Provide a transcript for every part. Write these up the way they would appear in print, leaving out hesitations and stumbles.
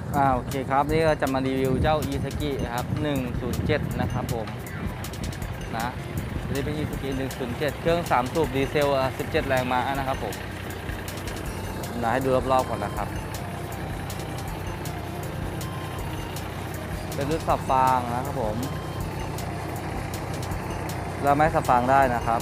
โอเคครับนี่ก็จะมารีวิวเจ้า Isaki ครับ107นะครับผมนะนี่เป็น Isaki 107เครื่อง3สูบดีเซล17แรงม้านะครับผมให้ดูรอบๆก่อนนะครับเป็นรุ่นสับฟางนะครับผมเราไม่สับฟางได้นะครับ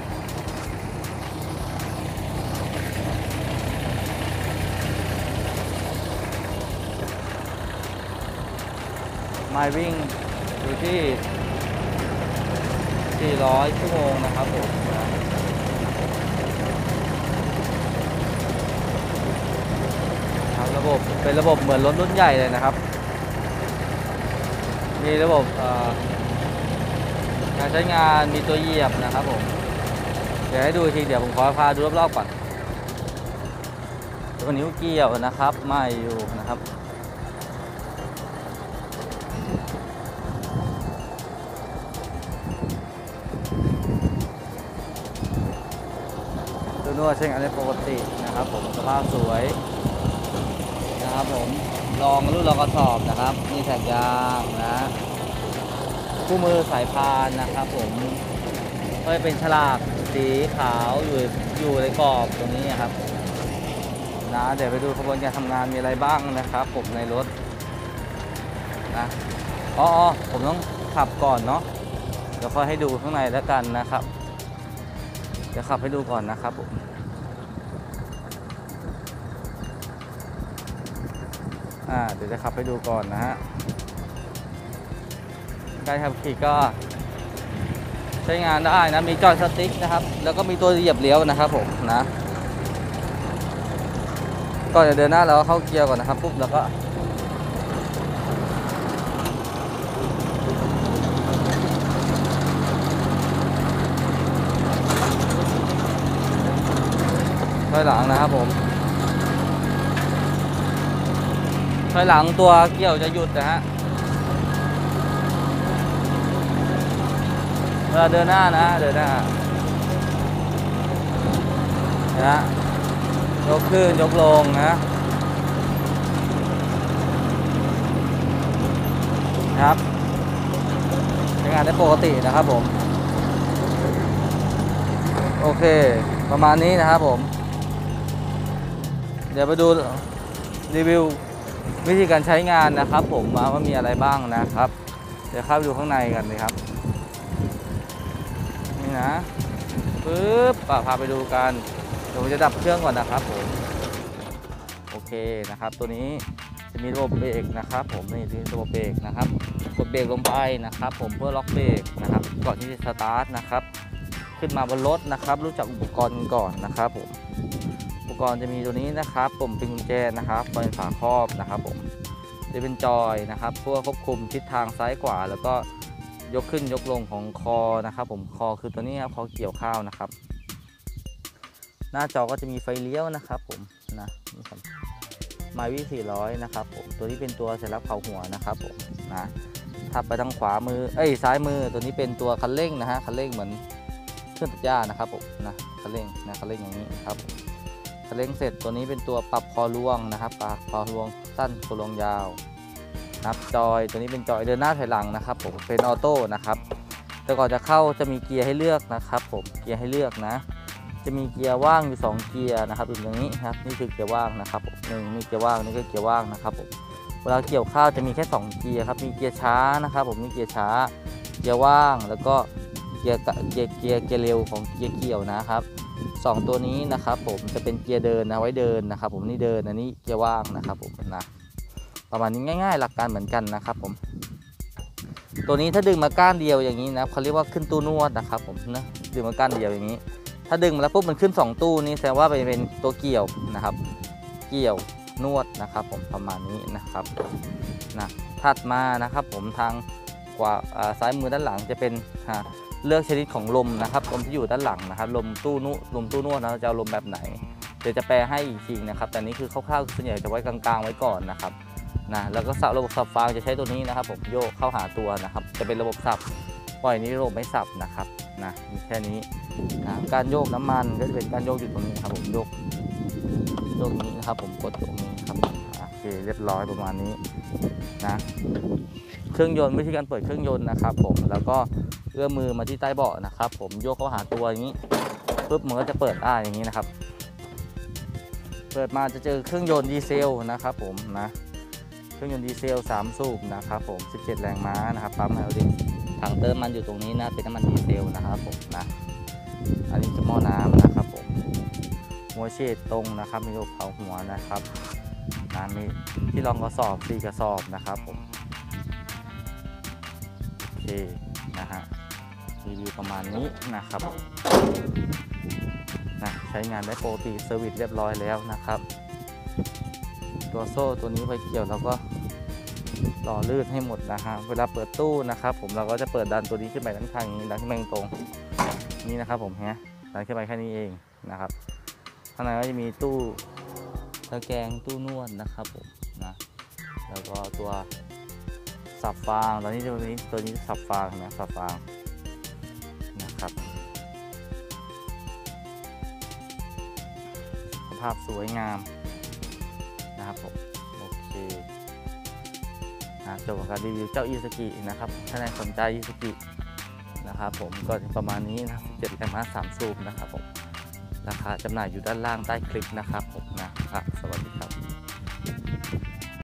ไมล์วิ่งอยู่ที่400ชั่วโมงนะครับผมระบบเป็นระบบเหมือนรถรุ่นใหญ่เลยนะครับมีระบบการใช้งานมีตัวเหยียบนะครับผมเดี๋ยวให้ดูทีเดี๋ยวผมขอพาดูรอบๆก่อนตัวนิ้วเกี่ยวนะครับไม่อยู่นะครับตัวนวดใช้งานได้ปกตินะครับผมสภาพสวยนะครับผมลองรุ่นลองกระสอบนะครับมีแสกยางนะคู่มือสายพานนะครับผมก็จะเป็นฉลากสีขาวอยู่ในกรอบตรงนี้นะครับนะเดี๋ยวไปดูกระบวนการทำงานมีอะไรบ้างนะครับผมในรถนะผมต้องขับก่อนเนาะเดี๋ยวค่อยให้ดูข้างในแล้วกันนะครับเดี๋ยวขับให้ดูก่อนนะครับผมเดี๋ยวจะขับให้ดูก่อนนะฮะการขับขี่ก็ใช้งานได้นะมีจอยสติ๊กนะครับแล้วก็มีตัวเหยียบเลี้ยวนะครับผมนะก่อนจะเดินหน้าเราก็เข้าเกียร์ก่อนนะครับปุ๊บแล้วก็ถอยหลังนะครับผมถอยหลังตัวเกี่ยวจะหยุดนะฮะเวลาเดินหน้านะเดินหน้านะยกขึ้นยกลงนะครับใช้งานได้ปกตินะครับผมโอเคประมาณนี้นะครับผมเดี๋ยวไปดูรีวิววิธีการใช้งานนะครับผมว่ามีอะไรบ้างนะครับเดี๋ยวเข้าไปดูข้างในกันเลยครับนี่นะปึ๊บพาไปดูกันเดี๋ยวผมจะดับเครื่องก่อนนะครับผมโอเคนะครับตัวนี้จะมีระบบเบรกนะครับผมนี่ระบบเบรกนะครับกดเบรกลงไปนะครับผมเพื่อล็อกเบรกนะครับก่อนที่จะสตาร์ทนะครับขึ้นมาบนรถนะครับรู้จักอุปกรณ์ก่อนนะครับผมอุปกรณ์จะมีตัวนี้นะครับผมเป็นกุญแจนะครับเป็นฝาครอบนะครับผมจะเป็นจอยนะครับเพื่อควบคุมทิศทางซ้ายขวาแล้วก็ยกขึ้นยกลงของคอนะครับผมคอคือตัวนี้ครับคอเกี่ยวข้าวนะครับหน้าจอก็จะมีไฟเลี้ยวนะครับผมนะนี่ครับมาวิ400นะครับผมตัวนี้เป็นตัวสัญลักษณ์เผาหัวนะครับผมนะถ้าไปทางขวามือซ้ายมือตัวนี้เป็นตัวคันเร่งนะฮะคันเร่งเหมือนเครื่องตัดหญ้านะครับผมนะคันเร่งอย่างนี้ครับคันเร่งเสร็จตัวนี้เป็นตัวปรับคอลวงนะครับปรับคอลวงสั้นคอลวงยาวนับจอยตัวนี้เป็นจอยเดินหน้าถอยหลังนะครับผมเป็นออโต้นะครับแต่ก่อนจะเข้าจะมีเกียร์ให้เลือกนะครับผมเกียร์ให้เลือกนะจะมีเกียร์ว่างอยู่2เกียร์นะครับอย่างนี้ครับนี่คือเกียร์ว่างนะครับผมนี่เกียร์ว่างนี่ก็เกียร์ว่างนะครับผมเวลาเกี่ยวข้าวจะมีแค่2เกียร์ครับมีเกียร์ช้านะครับผมมีเกียร์ช้าเกียร์ว่างแล้วก็เกียร์เร็วของเกียร์เกี่ยวนะครับ2ตัวนี้นะครับผมจะเป็นเกียร์เดินนะไว้เดินนะครับผมนี่เดินอันนี้เกียร์ว่างนะครับผมนะประมาณนี้ง่ายๆหลักการเหมือนกันนะครับผมตัวนี้ถ้าดึงมาก้านเดียวอย่างนี้นะเขาเรียกว่าขึ้นตู้นวดนะครับผมนะดึงมาก้านเดียวอย่างนี้ถ้าดึงมาแล้วปุ๊บมันขึ้น2ตู้นี้แสดงว่าเป็นตัวเกี่ยวนะครับเกี่ยวนวดนะครับผมประมาณนี้นะครับนะถัดมานะครับผมทางขวาซ้ายมือด้านหลังจะเป็นเลือกชนิดของลมนะครับลมที่อยู่ด้านหลังนะครับลมตู้นวดนะจะเอาลมแบบไหนเดี๋ยวจะแปลให้อีกทีนะครับแต่นี้คือคร่าวๆส่วนใหญ่จะไว้กลางๆไว้ก่อนนะครับนะแล้วก็ระบบสับฟางจะใช้ตัวนี้นะครับผมโยกเข้าหาตัวนะครับจะเป็นระบบสับปล่อยนี้ระบบไม่สับนะครับนะมีแค่นี้นะการโยกน้ำมันก็จะเป็นการโยกอยู่ตรงนี้ครับผมโยกนี้นะครับผมกดตรงนี้ครับเรียบร้อยประมาณนี้นะเครื่องยนต์วิธีการเปิดเครื่องยนต์นะครับผมแล้วก็เอื้อมมือมาที่ใต้เบาะนะครับผมโยกเข้าหาตัวอย่างนี้ปุ๊บมันก็จะเปิดได้อย่างนี้นะครับเปิดมาจะเจอเครื่องยนต์ดีเซลนะครับผมนะเครื่องยนต์ดีเซล3สูบนะครับผม17แรงม้านะครับปั๊มไฮดรอลิกถังเติมมันอยู่ตรงนี้นะเป็นน้ำมันดีเซลนะครับผมนะอันนี้จะหม้อน้ำนะครับผมหัวเฉดตรงนะครับมีรูปเผาหัวนะครับนะมีที่รองกระสอบ4กระสอบนะครับผมโอเคนะฮะรีวิวประมาณนี้นะครับนะใช้งานได้ปกติเซอร์วิสเรียบร้อยแล้วนะครับตัวโซ่ตัวนี้ไปเกี่ยวแล้วก็ต่อลื่นให้หมดนะฮะเวลาเปิดตู้นะครับผมเราก็จะเปิดดันตัวนี้ขึ้นไปด้านข้างนี้ดันขึ้นไปตรงนี่นะครับผมฮะดันขึ้นไปแค่นี้เองนะครับข้างในก็จะมีตู้ตะแกรงตู้นวดนะครับผมนะแล้วก็ตัวสับฟางตอนนี้ตัวนี้สับฟางนะสับฟางนะครับสภาพสวยงามนะครับผมโอเคจบกับการรีวิวเจ้าอิซุกินะครับถ้าใครสนใจอิซุกินะครับผมก็ประมาณนี้นะ7แรงม้า3สูบนะครับผมราคาจำหน่ายอยู่ด้านล่างใต้คลิปนะครับผมนะครับสวัสดีครับ